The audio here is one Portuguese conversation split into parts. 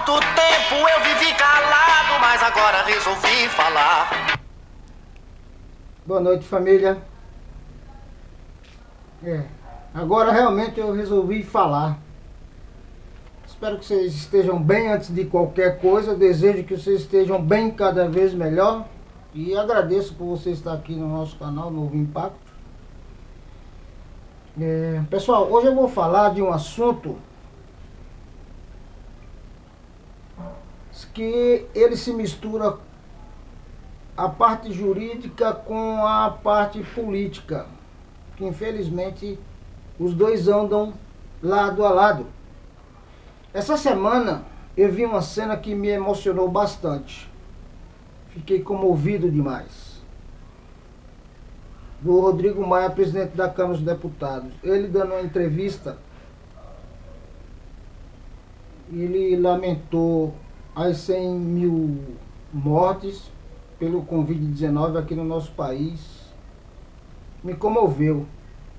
Muito tempo eu vivi calado, mas agora resolvi falar. Boa noite, família. Agora realmente eu resolvi falar. Espero que vocês estejam bem antes de qualquer coisa. Eu desejo que vocês estejam bem cada vez melhor. E agradeço por você estar aqui no nosso canal Novo Impacto. Pessoal, hoje eu vou falar de um assunto que ele se mistura a parte jurídica com a parte política, que infelizmente os dois andam lado a lado. Essa semana eu vi uma cena que me emocionou bastante. Fiquei comovido demais. Do Rodrigo Maia, presidente da Câmara dos Deputados. Ele dando uma entrevista, ele lamentou as 100 mil mortes pelo Covid-19 aqui no nosso país. Me comoveu.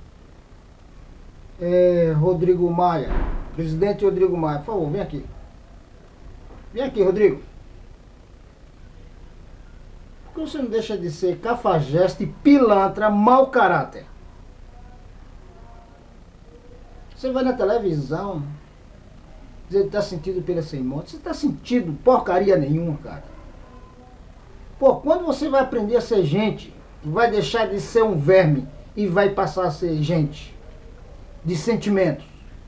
Rodrigo Maia, presidente Rodrigo Maia, por favor, vem aqui. Vem aqui, Rodrigo. Por que você não deixa de ser cafajeste, pilantra, mau caráter? Você vai na televisão dizer que está sentido pelas 100 mortes. Você está sentindo porcaria nenhuma, cara. Pô, quando você vai aprender a ser gente, vai deixar de ser um verme e vai passar a ser gente de sentimentos?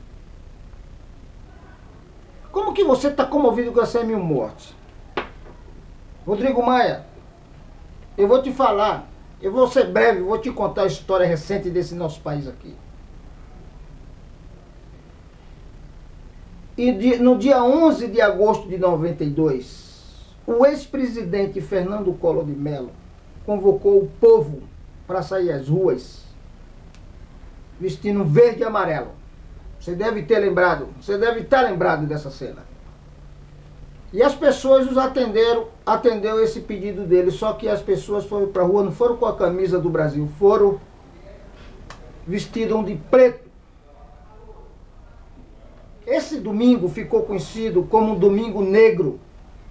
Como que você está comovido com as 100 mil mortes? Rodrigo Maia, eu vou te falar, eu vou ser breve, vou te contar a história recente desse nosso país aqui. E no dia 11 de agosto de 92, o ex-presidente Fernando Collor de Mello convocou o povo para sair às ruas vestindo verde e amarelo. Você deve ter lembrado, você deve estar lembrado dessa cena. E as pessoas os atendeu esse pedido dele, só que as pessoas foram para a rua, não foram com a camisa do Brasil, foram vestidas de preto. Esse domingo ficou conhecido como um domingo negro.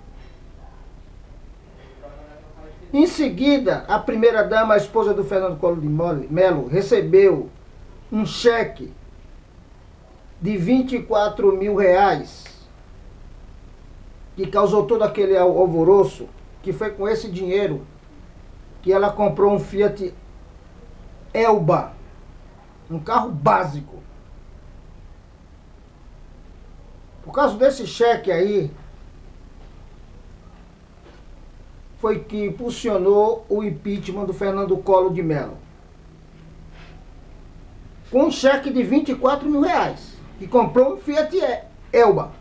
Em seguida, a primeira-dama, a esposa do Fernando Collor de Mello, recebeu um cheque de 24 mil reais, que causou todo aquele alvoroço, que foi com esse dinheiro que ela comprou um Fiat Elba, um carro básico. Por causa desse cheque aí, foi que impulsionou o impeachment do Fernando Collor de Mello. Com um cheque de 24 mil reais, que comprou um Fiat Elba.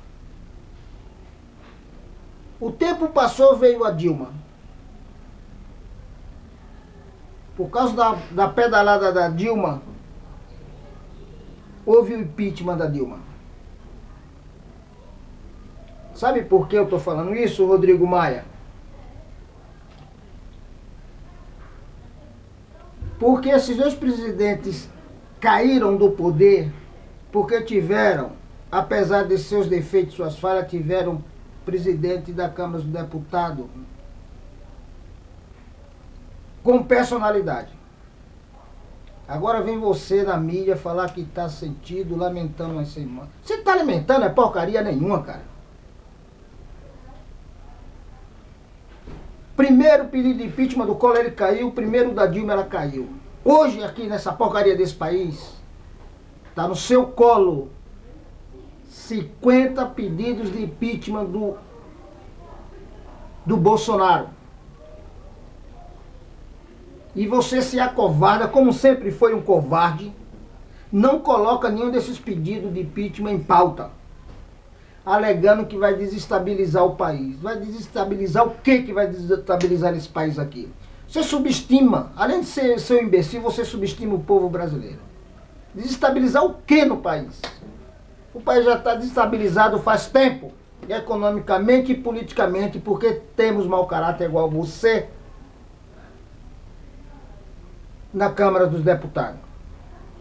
O tempo passou, veio a Dilma. Por causa da pedalada da Dilma, houve o impeachment da Dilma. Sabe por que eu estou falando isso, Rodrigo Maia? Porque esses dois presidentes caíram do poder porque tiveram, apesar de seus defeitos, suas falhas, tiveram presidente da Câmara dos Deputados com personalidade. Agora vem você na mídia falar que está sentido, lamentando as 100 mortes. Você está lamentando é porcaria nenhuma, cara. Primeiro pedido de impeachment do Collor, ele caiu. Primeiro da Dilma, ela caiu. Hoje, aqui nessa porcaria desse país, está no seu colo 50 pedidos de impeachment do Bolsonaro. E você se acovarda, como sempre foi um covarde, não coloca nenhum desses pedidos de impeachment em pauta, alegando que vai desestabilizar o país. Vai desestabilizar o que vai desestabilizar esse país aqui? Você subestima, além de ser seu imbecil, você subestima o povo brasileiro. Desestabilizar o que no país? O país já está desestabilizado faz tempo, economicamente e politicamente, porque temos mau caráter igual você na Câmara dos Deputados.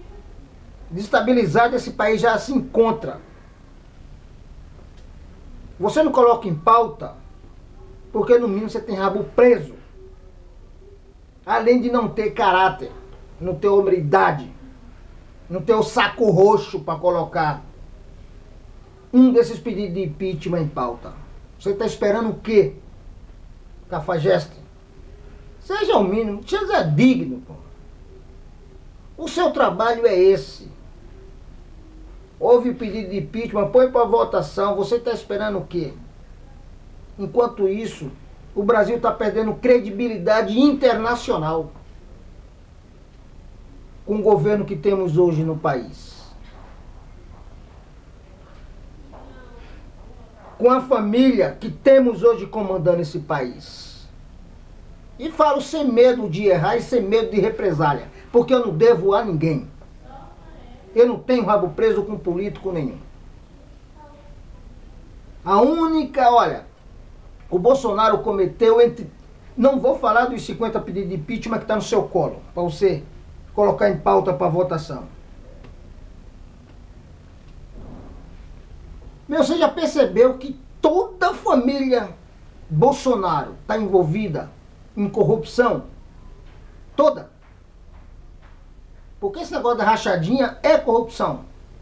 Desestabilizado esse país já se encontra. Você não coloca em pauta porque no mínimo você tem rabo preso. Além de não ter caráter, não ter hombridade, não ter o saco roxo para colocar um desses pedidos de impeachment em pauta. Você está esperando o quê? Cafajeste? Seja o mínimo, seja digno, pô. O seu trabalho é esse. Houve pedido de impeachment, põe para votação, você está esperando o quê? Enquanto isso, o Brasil está perdendo credibilidade internacional com o governo que temos hoje no país. Com a família que temos hoje comandando esse país. E falo sem medo de errar e sem medo de represália, porque eu não devo a ninguém. Eu não tenho rabo preso com político nenhum. A única, olha, o Bolsonaro cometeu entre... Não vou falar dos 50 pedidos de impeachment que está no seu colo, para você colocar em pauta para votação. Meu, você já percebeu que toda a família Bolsonaro está envolvida em corrupção? Toda. Porque esse negócio da rachadinha é corrupção.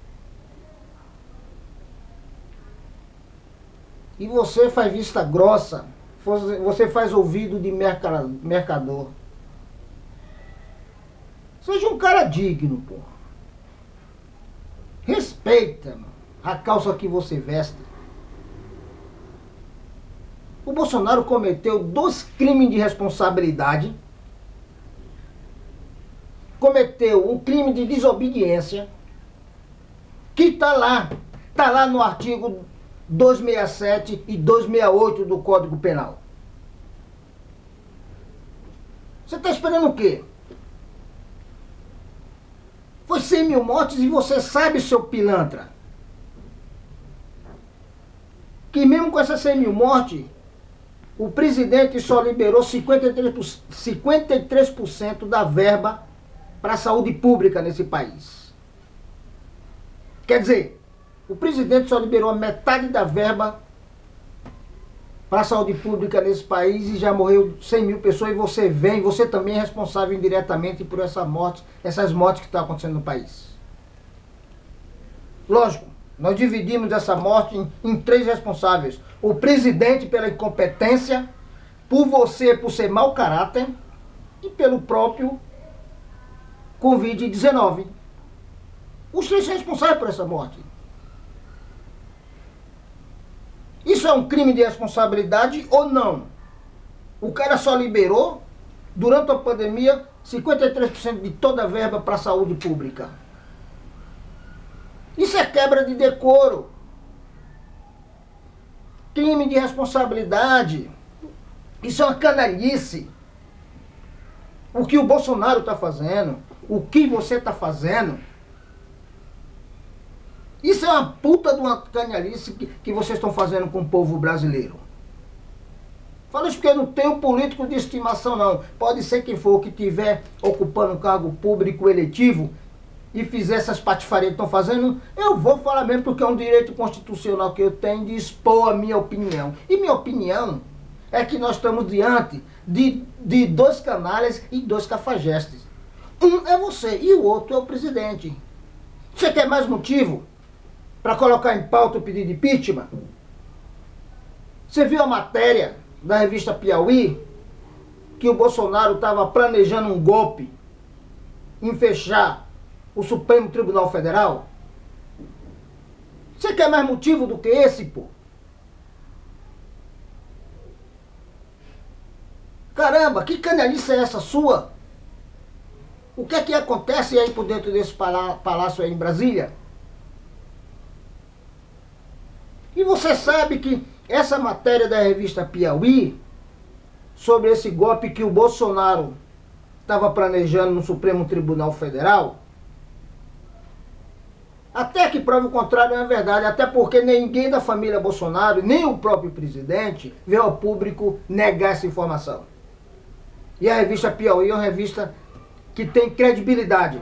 E você faz vista grossa, você faz ouvido de mercador. Seja um cara digno, pô. Respeita, mano, a calça que você veste. O Bolsonaro cometeu 2 crimes de responsabilidade. Cometeu um crime de desobediência, que está lá no artigo 267 e 268 do Código Penal. Você está esperando o quê? Foi 100 mil mortes e você sabe, seu pilantra, que mesmo com essas 100 mil mortes, o presidente só liberou 53% da verba para a saúde pública nesse país. Quer dizer, o presidente só liberou a metade da verba para a saúde pública nesse país e já morreu 100 mil pessoas, e você também é responsável indiretamente por essas mortes que estão acontecendo no país. Lógico, nós dividimos essa morte em 3 responsáveis. O presidente pela incompetência, por ser mau caráter, e pelo próprio Covid-19. Os 3 são responsáveis por essa morte. Isso é um crime de responsabilidade ou não? O cara só liberou, durante a pandemia, 53% de toda a verba para a saúde pública. Isso é quebra de decoro. Crime de responsabilidade. Isso é uma canalice. O que o Bolsonaro está fazendo, o que você está fazendo, isso é uma puta de uma canalice que vocês estão fazendo com o povo brasileiro. Falo isso porque eu não tenho político de estimação, não. Pode ser quem for que estiver ocupando um cargo público eletivo e fizer essas patifarias que estão fazendo, eu vou falar mesmo, porque é um direito constitucional que eu tenho de expor a minha opinião. E minha opinião é que nós estamos diante de 2 canalhas e 2 cafajestes. Um é você e o outro é o presidente. Você quer mais motivo para colocar em pauta o pedido de impeachment? Você viu a matéria da revista Piauí que o Bolsonaro estava planejando um golpe em fechar o Supremo Tribunal Federal? Você quer mais motivo do que esse, pô? Caramba, que canalice é essa sua? O que é que acontece aí por dentro desse palácio aí em Brasília? E você sabe que essa matéria da revista Piauí, sobre esse golpe que o Bolsonaro estava planejando no Supremo Tribunal Federal, até que prove o contrário, não é verdade. Até porque ninguém da família Bolsonaro, nem o próprio presidente, veio ao público negar essa informação. E a revista Piauí é uma revista que tem credibilidade,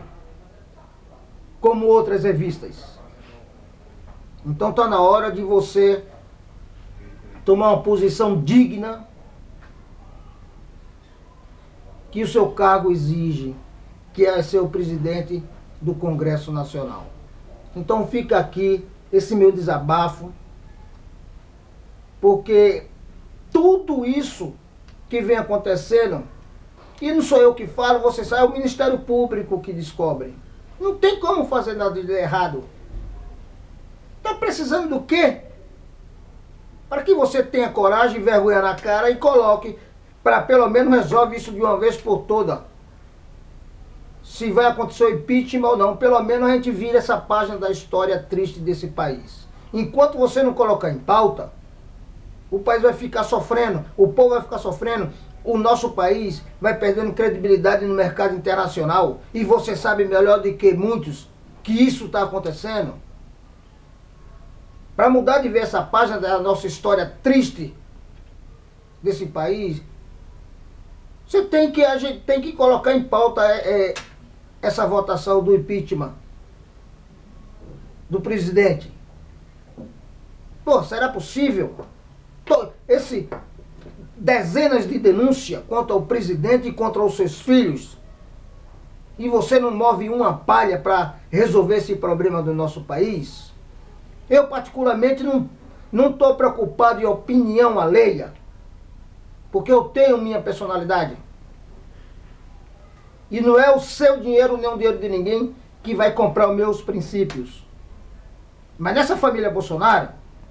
como outras revistas. Então está na hora de você tomar uma posição digna que o seu cargo exige, que é ser o presidente do Congresso Nacional. Então fica aqui esse meu desabafo, porque tudo isso que vem acontecendo, e não sou eu que falo, você sabe, é o Ministério Público que descobre. Não tem como fazer nada de errado. Está precisando do quê? Para que você tenha coragem e vergonha na cara e coloque, para pelo menos resolve isso de uma vez por todas. Se vai acontecer o impeachment ou não, pelo menos a gente vira essa página da história triste desse país. Enquanto você não colocar em pauta, o país vai ficar sofrendo, o povo vai ficar sofrendo, o nosso país vai perdendo credibilidade no mercado internacional. E você sabe melhor do que muitos que isso está acontecendo. Para mudar de ver essa página da nossa história triste desse país, a gente tem que colocar em pauta essa votação do impeachment do presidente. Pô, será possível? Dezenas de denúncias contra o presidente e contra os seus filhos, e você não move uma palha para resolver esse problema do nosso país? Eu particularmente não estou preocupado em opinião alheia, porque eu tenho minha personalidade. E não é o seu dinheiro nem o dinheiro de ninguém que vai comprar os meus princípios. Mas nessa família Bolsonaro,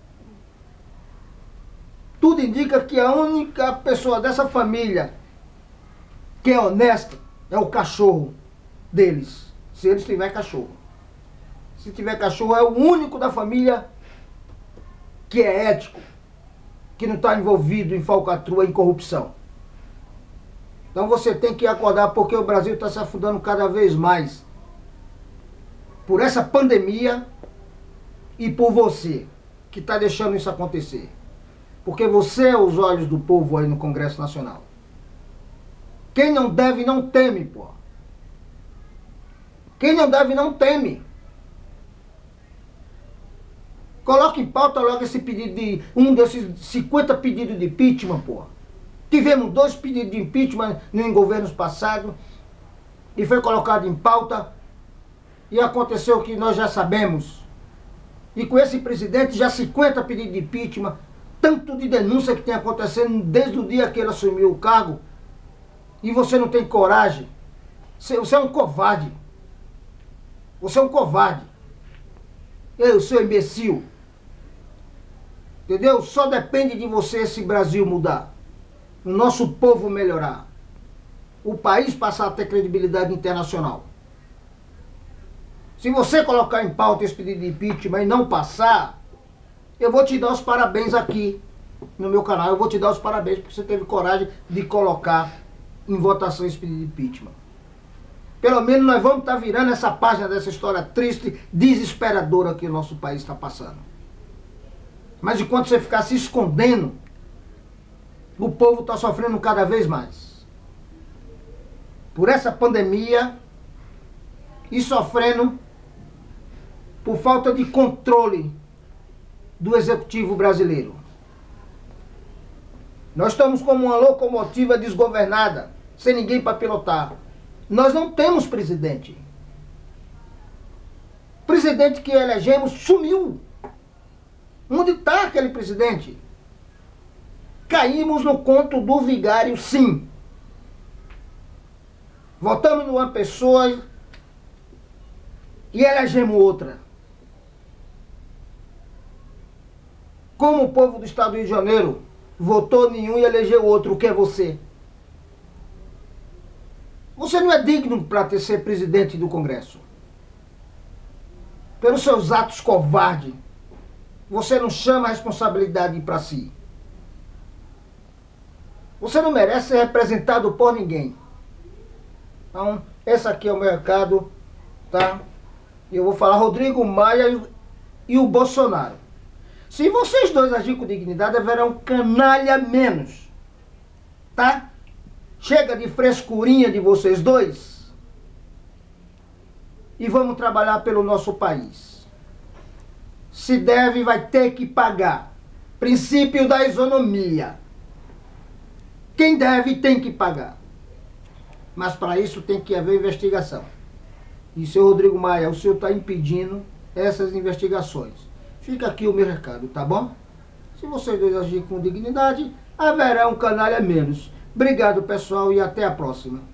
tudo indica que a única pessoa dessa família que é honesta é o cachorro deles, se eles tiverem cachorro. Se tiver cachorro, é o único da família que é ético, que não está envolvido em falcatrua, em corrupção. Então você tem que acordar, porque o Brasil está se afundando cada vez mais por essa pandemia e por você, que está deixando isso acontecer. Porque você é os olhos do povo aí no Congresso Nacional. Quem não deve, não teme, pô. Quem não deve, não teme. Coloque em pauta logo esse pedido de... um desses 50 pedidos de impeachment, pô. Tivemos 2 pedidos de impeachment em governos passados e foi colocado em pauta e aconteceu o que nós já sabemos. E com esse presidente já 50 pedidos de impeachment, tanto de denúncia que tem acontecendo desde o dia que ele assumiu o cargo, e você não tem coragem. Você é um covarde. Você é um covarde. Eu, seu imbecil. Entendeu? Só depende de você esse Brasil mudar. O nosso povo melhorar. O país passar a ter credibilidade internacional. Se você colocar em pauta esse pedido de impeachment e não passar, eu vou te dar os parabéns aqui no meu canal. Eu vou te dar os parabéns porque você teve coragem de colocar em votação esse pedido de impeachment. Pelo menos nós vamos estar virando essa página dessa história triste, desesperadora que o nosso país está passando. Mas enquanto você ficar se escondendo, o povo está sofrendo cada vez mais. Por essa pandemia e sofrendo por falta de controle do executivo brasileiro. Nós estamos como uma locomotiva desgovernada, sem ninguém para pilotar. Nós não temos presidente. O presidente que elegemos sumiu. Onde está aquele presidente? Caímos no conto do vigário, sim. Votamos numa pessoa e elegemos outra. Como o povo do estado do Rio de Janeiro votou nenhum e elegeu outro, o que é você? Você não é digno para ser presidente do Congresso. Pelos seus atos covardes, você não chama a responsabilidade para si. Você não merece ser representado por ninguém. Então, esse aqui é o meu recado, tá? Eu vou falar Rodrigo Maia e o Bolsonaro. Se vocês dois agirem com dignidade, haverá um canalha menos, tá? Chega de frescurinha de vocês dois e vamos trabalhar pelo nosso país. Se deve, vai ter que pagar. Princípio da isonomia. Quem deve tem que pagar. Mas para isso tem que haver investigação. E, seu Rodrigo Maia, o senhor está impedindo essas investigações. Fica aqui o meu recado, tá bom? Se vocês dois agirem com dignidade, haverá um canalha menos. Obrigado, pessoal, e até a próxima.